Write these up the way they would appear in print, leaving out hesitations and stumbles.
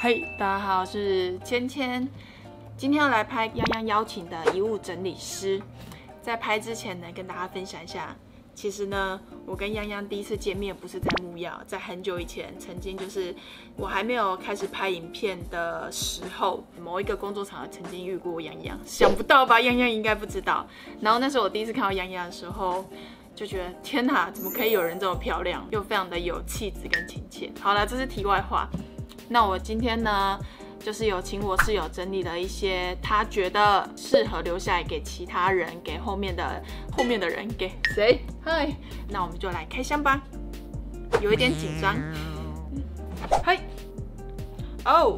嘿，大家好，我是芊芊，今天要来拍泱泱邀请的遗物整理师。在拍之前呢，跟大家分享一下，其实呢，我跟泱泱第一次见面不是在木曜，在很久以前，曾经就是我还没有开始拍影片的时候，某一个工作场合曾经遇过泱泱，想不到吧？泱泱应该不知道。然后那时候我第一次看到泱泱的时候，就觉得天哪，怎么可以有人这么漂亮，又非常的有气质跟亲切。好了，这是题外话。那我今天呢，就是有请我室友整理了一些他觉得适合留下来给其他人，给后面的人，给谁？嗨，那我们就来开箱吧。有一点紧张。嗨，哦，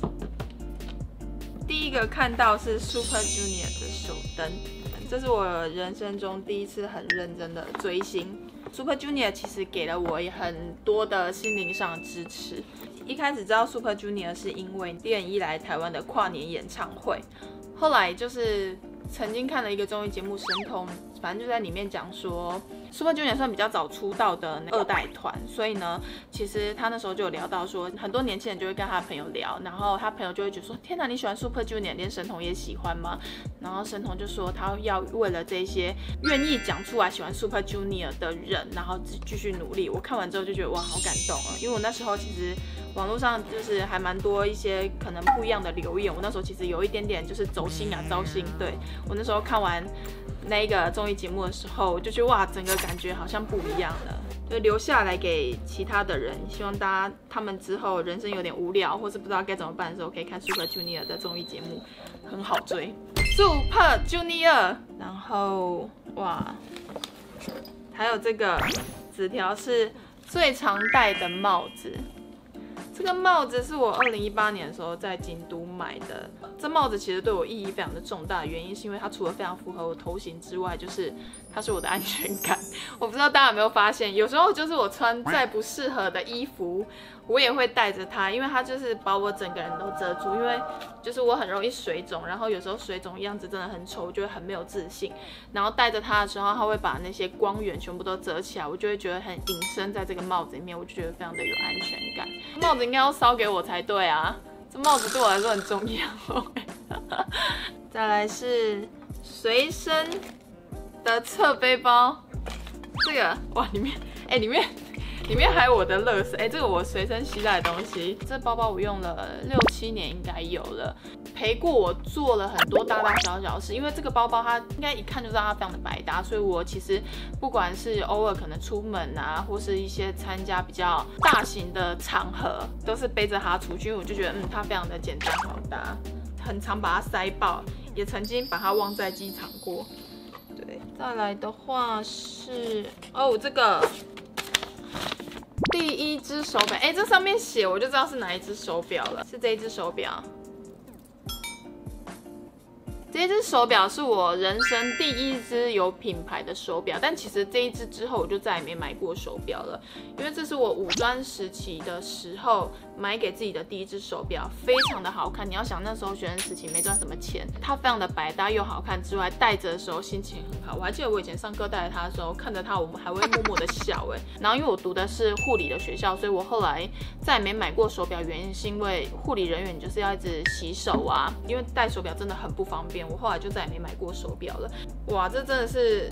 第一个看到是 Super Junior 的手灯，这是我人生中第一次很认真的追星。Super Junior 其实给了我很多的心灵上的支持。一开始知道 Super Junior 是因为D&E来台湾的跨年演唱会，后来就是曾经看了一个综艺节目《神童》，反正就在里面讲说 Super Junior 算比较早出道的二代团，所以呢，其实他那时候就有聊到说，很多年轻人就会跟他的朋友聊，然后他朋友就会觉得说，天哪，你喜欢 Super Junior， 连神童也喜欢吗？然后神童就说他要为了这些愿意讲出来喜欢 Super Junior 的人，然后继续努力。我看完之后就觉得哇，好感动啊！因为我那时候其实网络上就是还蛮多一些可能不一样的留言，我那时候其实有一点点就是走心啊，糟心。对，我那时候看完那个综艺节目的时候，我就觉得哇，整个感觉好像不一样了，就留下来给其他的人，希望他们之后人生有点无聊，或是不知道该怎么办的时候，可以看 Super Junior 的综艺节目，很好追。Super Junior， 然后哇，还有这个纸条是最常戴的帽子。这个帽子是我2018年的时候在京都买的。这帽子其实对我意义非常的重大，原因是因为它除了非常符合我头型之外，就是它是我的安全感。我不知道大家有没有发现，有时候就是我穿再不适合的衣服，我也会带着它，因为它就是把我整个人都遮住。因为就是我很容易水肿，然后有时候水肿样子真的很丑，我就会很没有自信。然后戴着它的时候，它会把那些光源全部都遮起来，我就会觉得很隐身在这个帽子里面，我就觉得非常的有安全感。帽子应该要烧给我才对啊，这帽子对我来说很重要。再来是随身的侧背包，这个哇，里面还有我的乐色，这个我随身携带的东西。这包包我用了6、7年应该有了，陪过我做了很多大大小小的事。因为这个包包它应该一看就知道它非常的百搭，所以我其实不管是偶尔可能出门啊，或是一些参加比较大型的场合，都是背着它出去，因为我就觉得它非常的简单好搭，很常把它塞爆，也曾经把它忘在机场过。对，再来的话是这个。第一只手表，这上面写我就知道是哪一只手表了，是这一只手表。这一只手表是我人生第一只有品牌的手表，但其实这一只之后我就再也没买过手表了，因为这是我五专时期的时候买给自己的第一只手表，非常的好看。你要想那时候学生时期没赚什么钱，它非常的百搭又好看之外，戴着的时候心情很好。我还记得我以前上课戴着它的时候，看着它我们还会默默的笑然后因为我读的是护理的学校，所以我后来再也没买过手表，原因是因为护理人员就是要一直洗手啊，因为戴手表真的很不方便。我后来就再也没买过手表了。哇，这真的是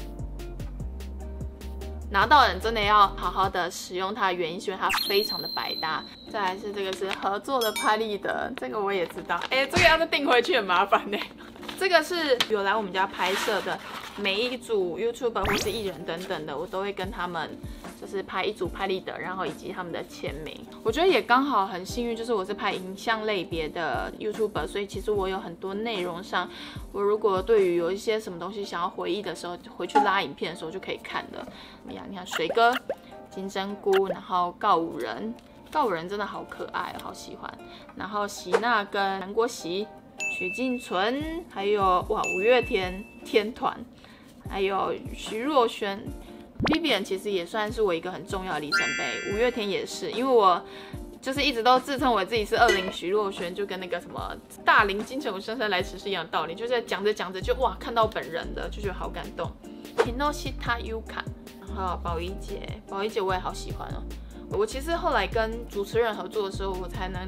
拿到人真的要好好的使用它的原因，是因为它非常的百搭。再来是这个是合作的拍立得，这个我也知道，这个要是订回去很麻烦这个是有来我们家拍摄的每一组 YouTuber 或是艺人等等的，我都会跟他们就是拍一组拍立得，然后以及他们的签名。我觉得也刚好很幸运，就是我是拍影像类别的 YouTuber， 所以其实我有很多内容上，我如果对于有一些什么东西想要回忆的时候，回去拉影片的时候就可以看的。怎么样？你看水哥、金针菇，然后告五人真的好可爱，好喜欢。然后喜娜跟南国喜。许晋纯，还有哇五月天天团，还有徐若瑄 ，Vivian 其实也算是我一个很重要的里程碑。五月天也是，因为我就是一直都自称我自己是20徐若瑄，就跟那个什么大龄金城武姗姗来迟是一样的道理，就是讲着讲着就哇看到本人的，就觉得好感动。Kinoshita Yuka， 然后宝仪姐我也好喜欢哦。我其实后来跟主持人合作的时候，我才能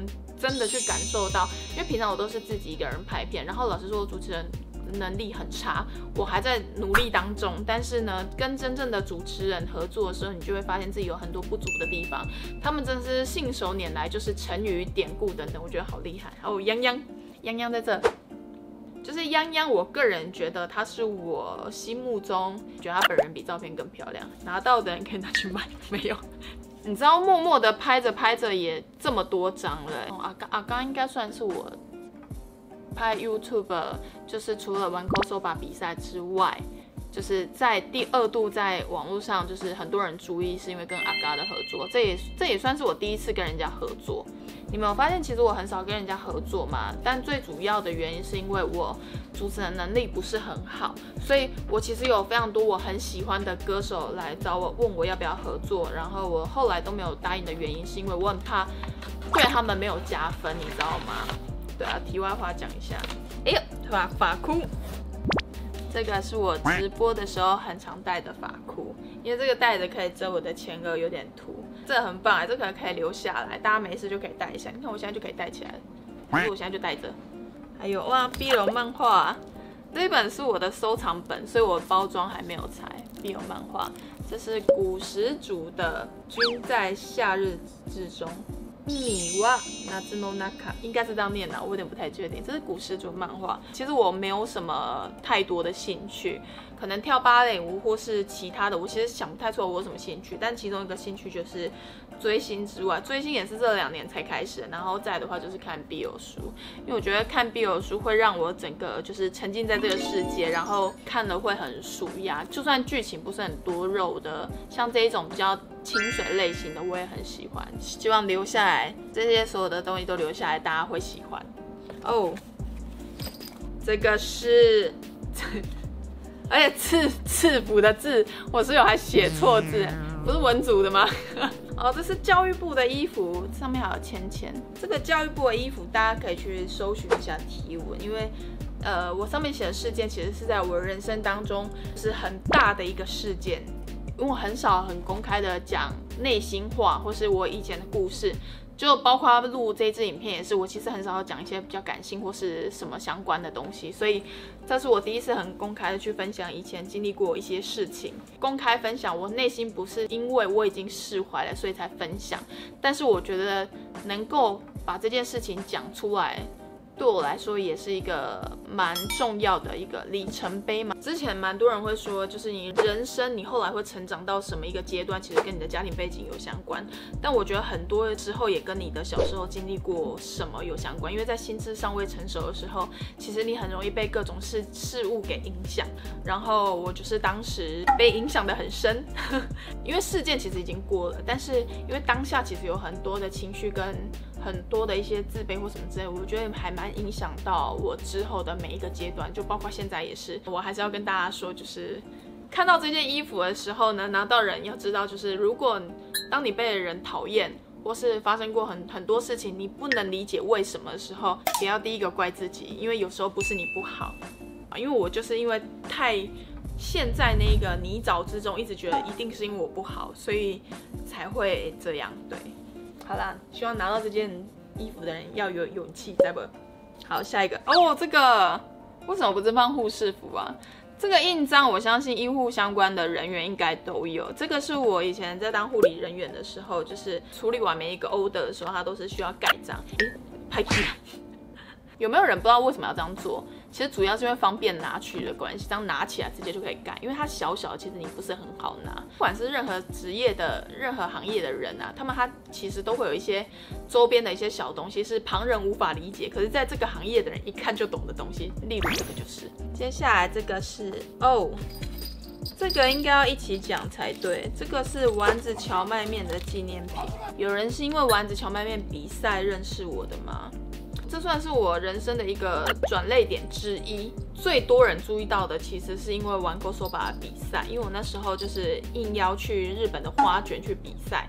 真的去感受到，因为平常我都是自己一个人拍片，然后老实说，主持人能力很差，我还在努力当中。但是呢，跟真正的主持人合作的时候，你就会发现自己有很多不足的地方。他们真的是信手拈来，就是成语、典故等等，我觉得好厉害。哦，泱泱在这。就是泱泱，我个人觉得她是我心目中觉得她本人比照片更漂亮，拿到的人可以拿去卖，没有。你知道默默的拍着拍着也这么多张了阿刚应该算是我拍 YouTube， 就是除了玩 Kosoba 比赛之外，就是在第2度在网络上就是很多人注意，是因为跟阿嘎的合作，这也算是我第一次跟人家合作。你们有发现其实我很少跟人家合作嘛？但最主要的原因是因为我主持人能力不是很好，所以我其实有非常多我很喜欢的歌手来找我问我要不要合作，然后我后来都没有答应的原因是因为我很怕对他们没有加分，你知道吗？对啊，题外话讲一下，哎呦，发箍。这个是我直播的时候很常戴的发箍，因为这个戴着可以遮我的前额有点凸，这很棒哎，这个可以留下来，大家没事就可以戴一下。你看我现在就可以戴起来了，所以我现在就戴着。还有哇，BL 漫画，这一本是我的收藏本，所以我包装还没有拆。BL 漫画，这是古时主的《君在夏日之中》。米哇夏の中应该是这样念的，我有点不太确定。这是古时主漫画，其实我没有什么太多的兴趣，可能跳芭蕾舞或是其他的，我其实想不太出来我有什么兴趣。但其中一个兴趣就是追星之外，追星也是这2年才开始的。然后再的话就是看 BL 书，因为我觉得看 BL 书会让我整个就是沉浸在这个世界，然后看了会很舒压。就算剧情不是很多肉的，像这一种比较清水类型的我也很喜欢，希望留下来，这些所有的东西都留下来，大家会喜欢哦。这个是，而且赐福的字，我室友还写错字，不是文组的吗？哦，这是教育部的衣服，上面还有签签。这个教育部的衣服，大家可以去搜寻一下题文，因为我上面写的事件其实是在我人生当中是很大的一个事件。因为我很少很公开的讲内心话，或是我以前的故事，就包括录这支影片也是，我其实很少讲一些比较感性或是什么相关的东西，所以这是我第一次很公开的去分享以前经历过一些事情，公开分享我内心不是因为我已经释怀了所以才分享，但是我觉得能够把这件事情讲出来，对我来说也是一个蛮重要的一个里程碑嘛。之前蛮多人会说，就是你人生你后来会成长到什么一个阶段，其实跟你的家庭背景有相关。但我觉得很多之后也跟你的小时候经历过什么有相关，因为在心智尚未成熟的时候，其实你很容易被各种事物给影响。然后我就是当时被影响得很深，因为事件其实已经过了，但是因为当下其实有很多的情绪跟很多的一些自卑或什么之类，我觉得还蛮影响到我之后的每一个阶段，就包括现在也是。我还是要跟大家说，就是看到这件衣服的时候呢，拿到人要知道，就是如果当你被人讨厌，或是发生过很多事情，你不能理解为什么的时候，不要第一个怪自己，因为有时候不是你不好，因为我就是因为太陷在那个泥沼之中，一直觉得一定是因为我不好，所以才会这样。对，好啦，希望拿到这件衣服的人要有勇气，对不？好，下一个哦，这个为什么不是放护士服啊？这个印章，我相信医护相关的人员应该都有。这个是我以前在当护理人员的时候，就是处理完每一个 order 的时候，它都是需要盖章。拍屁！有没有人不知道为什么要这样做？其实主要是因为方便拿取的关系，这样拿起来直接就可以盖。因为它小小的，其实你不是很好拿。不管是任何职业的、任何行业的人啊，他其实都会有一些周边的一些小东西是旁人无法理解，可是在这个行业的人一看就懂的东西。例如这个就是。接下来这个是哦，这个应该要一起讲才对。这个是丸子荞麦面的纪念品。有人是因为丸子荞麦面比赛认识我的吗？这算是我人生的一个转捩点之一。最多人注意到的，其实是因为玩 Kosoba 的比赛，因为我那时候就是应邀去日本的花卷去比赛，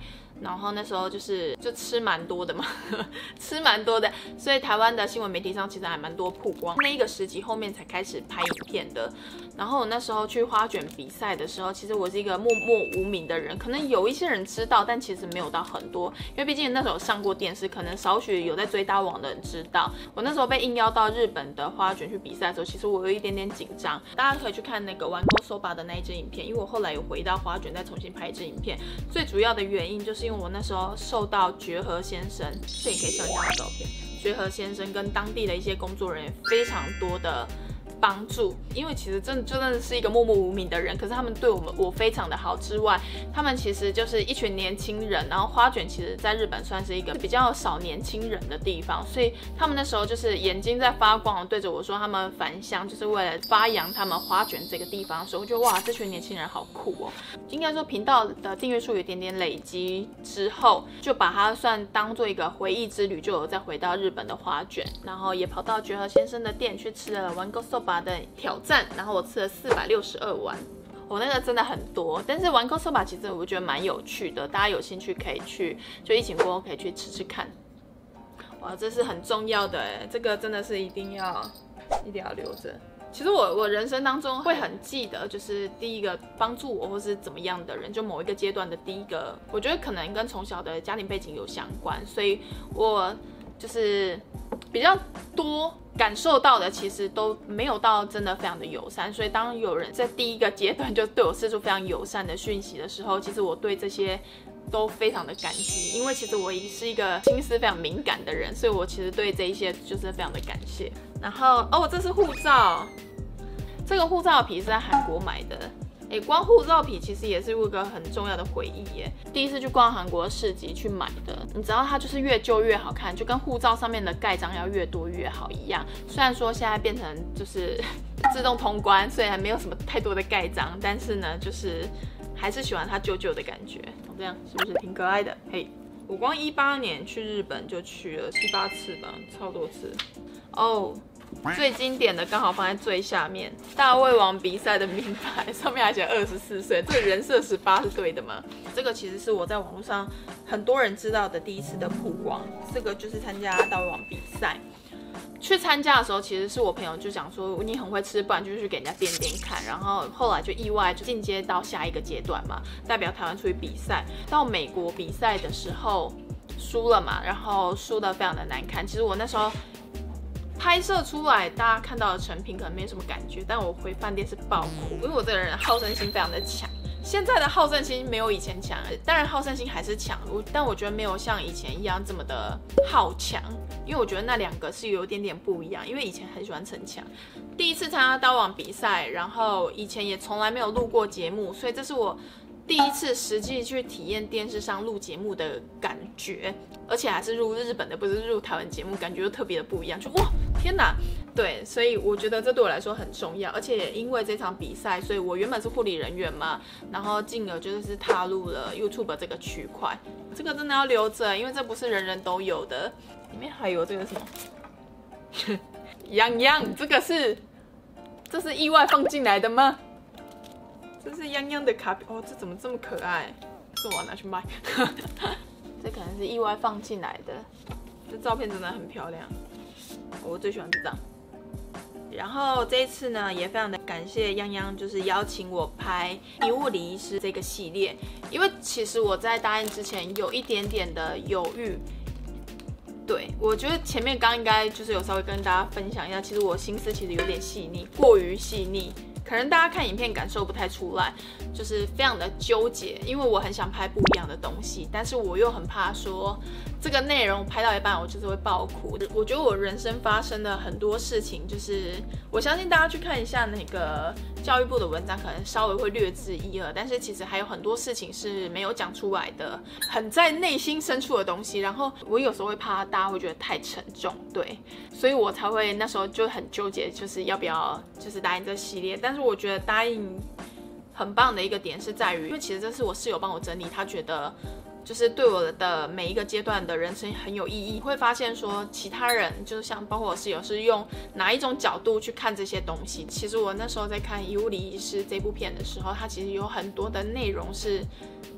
然后那时候就吃蛮多的嘛，吃蛮多的，所以台湾的新闻媒体上其实还蛮多曝光。那一个时期后面才开始拍影片的。然后我那时候去花卷比赛的时候，其实我是一个默默无名的人，可能有一些人知道，但其实没有到很多，因为毕竟那时候上过电视，可能少许有在追打网的人知道。我那时候被应邀到日本的花卷去比赛的时候，其实我有一点点紧张。大家可以去看那个玩够soba的那一支影片，因为我后来有回到花卷再重新拍一支影片。最主要的原因就是因为我那时候受到觉和先生，这里可以上一下的照片，觉和先生跟当地的一些工作人员非常多的帮助，因为其实真的是一个默默无名的人，可是他们对我非常的好之外，他们其实就是一群年轻人，然后花卷其实在日本算是一个比较少年轻人的地方，所以他们那时候就是眼睛在发光，对着我说他们返乡就是为了发扬他们花卷这个地方的时候，我觉得哇，这群年轻人好酷哦。应该说频道的订阅数有点点累积之后，就把它算当做一个回忆之旅，就有再回到日本的花卷，然后也跑到觉和先生的店去吃了玩够soba的挑战，然后我吃了462碗，我那个真的很多。但是玩够soba其实我觉得蛮有趣的，大家有兴趣可以去，就疫情过后可以去吃吃看。哇，这是很重要的哎，这个真的是一定要留着。其实我人生当中会很记得，就是第一个帮助我或是怎么样的人，就某一个阶段的第一个，我觉得可能跟从小的家庭背景有相关，所以我就是比较多感受到的，其实都没有到真的非常的友善。所以当有人在第一个阶段就对我释出非常友善的讯息的时候，其实我对这些都非常的感激，因为其实我也是一个心思非常敏感的人，所以我其实对这一些就是非常的感谢。然后哦，这是护照，这个护照皮是在韩国买的。光护照皮其实也是一个很重要的回忆耶。第一次去逛韩国市集去买的，你知道它就是越旧越好看，就跟护照上面的盖章要越多越好一样。虽然说现在变成就是自动通关，所以还没有什么太多的盖章，但是呢，就是还是喜欢它旧旧的感觉。这样是不是挺可爱的？嘿，我光18年去日本就去了7、8次吧，超多次。哦。最经典的刚好放在最下面，大胃王比赛的名牌，上面还写24岁，这个人设18是对的吗？这个其实是我在网络上很多人知道的第一次的曝光，这个就是参加大胃王比赛。去参加的时候，其实是我朋友就讲说你很会吃，不然就去给人家垫垫看。然后后来就意外就进阶到下一个阶段嘛，代表台湾出去比赛。到美国比赛的时候输了嘛，然后输得非常的难看。其实我那时候拍摄出来，大家看到的成品可能没什么感觉，但我回饭店是爆哭，因为我这个人好胜心非常的强。现在的好胜心没有以前强，当然好胜心还是强，但我觉得没有像以前一样这么的好强，因为我觉得那两个是有点点不一样。因为以前很喜欢逞强，第一次参加刀王比赛，然后以前也从来没有录过节目，所以这是我第一次实际去体验电视上录节目的感觉，而且还是录日本的，不是录台湾节目，感觉就特别的不一样，就哇天哪！对，所以我觉得这对我来说很重要，而且也因为这场比赛，所以我原本是护理人员嘛，然后进而就是踏入了 YouTube 这个区块。这个真的要留着，因为这不是人人都有的。里面还有这个什么洋洋，这是意外放进来的吗？这是泱泱的卡片哦，这怎么这么可爱？是我要拿去卖。这可能是意外放进来的。这照片真的很漂亮，我最喜欢这张。然后这一次呢，也非常的感谢泱泱，就是邀请我拍遗物李医师这个系列，因为其实我在答应之前有一点点的犹豫。对，我觉得前面刚应该就是有稍微跟大家分享一下，其实我心思其实有点细腻，过于细腻。可能大家看影片感受不太出来，就是非常的纠结，因为我很想拍不一样的东西，但是我又很怕说这个内容拍到一半我就是会爆哭。我觉得我人生发生的很多事情，就是我相信大家去看一下那个教育部的文章，可能稍微会略知一二，但是其实还有很多事情是没有讲出来的，很在内心深处的东西。然后我有时候会怕大家会觉得太沉重，对，所以我才会那时候就很纠结，就是要不要就是答应这系列。但是我觉得答应很棒的一个点是在于，因为其实这是我室友帮我整理，他觉得就是对我的每一个阶段的人生很有意义。会发现说其他人就是像包括我室友是用哪一种角度去看这些东西。其实我那时候在看《遗物李医师》这部片的时候，它其实有很多的内容是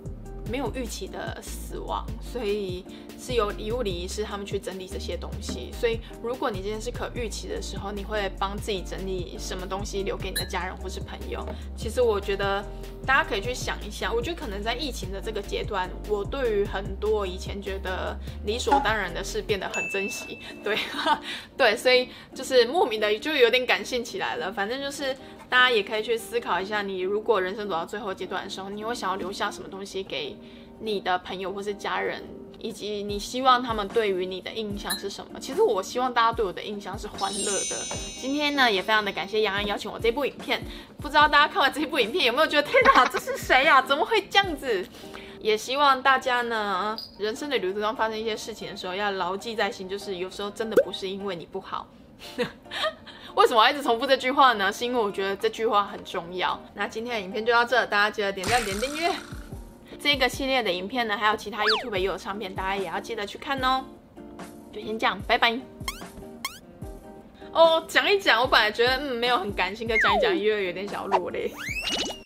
没有预期的死亡，所以是由遗物礼仪师他们去整理这些东西。所以如果你今天是可预期的时候，你会帮自己整理什么东西留给你的家人或是朋友？其实我觉得大家可以去想一下。我觉得可能在疫情的这个阶段，我对于很多以前觉得理所当然的事变得很珍惜。对，对，所以就是莫名的就有点感性起来了。反正就是大家也可以去思考一下，你如果人生走到最后阶段的时候，你会想要留下什么东西给你的朋友或是家人，以及你希望他们对于你的印象是什么？其实我希望大家对我的印象是欢乐的。今天呢，也非常的感谢杨安邀请我这部影片。不知道大家看完这部影片有没有觉得天哪，这是谁啊？怎么会这样子？也希望大家呢，人生的旅途中发生一些事情的时候，要牢记在心，就是有时候真的不是因为你不好。为什么要一直重复这句话呢？是因为我觉得这句话很重要。那今天的影片就到这，大家记得点赞、点订阅。这个系列的影片呢，还有其他 YouTube 也有上片，大家也要记得去看哦。就先这样，拜拜。哦，讲一讲，我本来觉得没有很感性，可讲一讲又有点小落泪。